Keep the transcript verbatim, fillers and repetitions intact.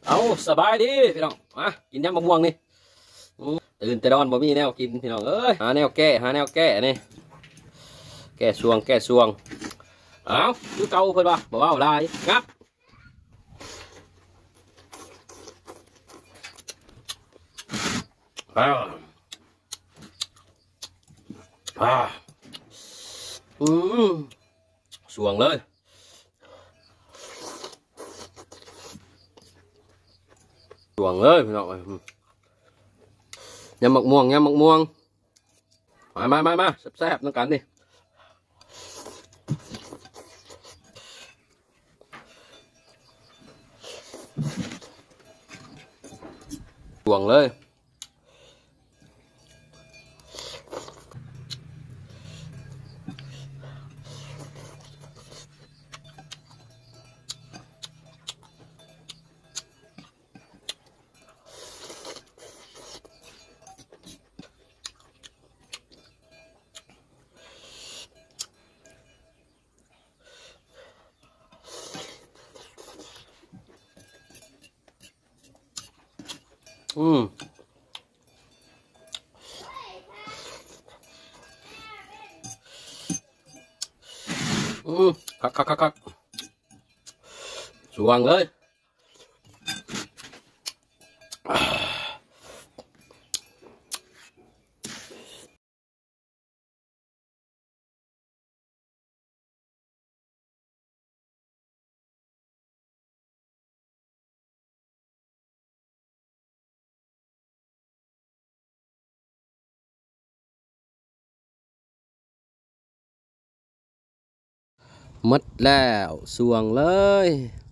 เอาสบายดีพี่น้องมากินยำมะม่วงนี่ตื่นแต่นอนบ่มีแนวกินพี่น้องเอ้ยหาแนวแก้หาแนวแก้นี่แก้ช่วงแก้ช่วงเอาคือเก่าเพิ่นว่าบ่ว่าอะไรงับอ้าวอ้าอืมช่วงเลยช่วงเลยพี่น้องยำมะม่วงยำมะม่วงมามามามาแซ่บๆน้ำกันดิช่วงเลยอืมอืมคักคักคักคักสวงเลยหมดแล้วสวงเลย